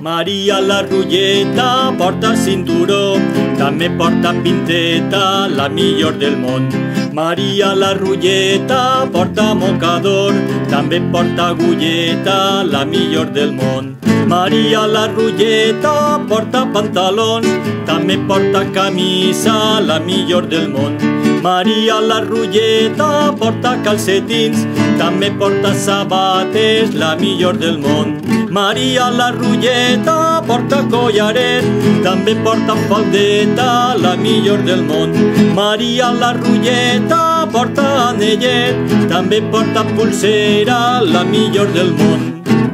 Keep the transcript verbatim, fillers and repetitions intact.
Maria la Rulleta porta cinturó, també porta pinteta, la millor del món. Maria la Rulleta porta mocador, també porta agulleta, la millor del món. Maria la Rulleta porta pantalons, també porta camisa, la millor del món. Maria la Rulleta porta calcetins, també porta sabates, la millor del món. Maria la Rulleta porta collaret, també porta faldeta, la millor del món. Maria la Rulleta porta anellet, també porta pulsera, la millor del món.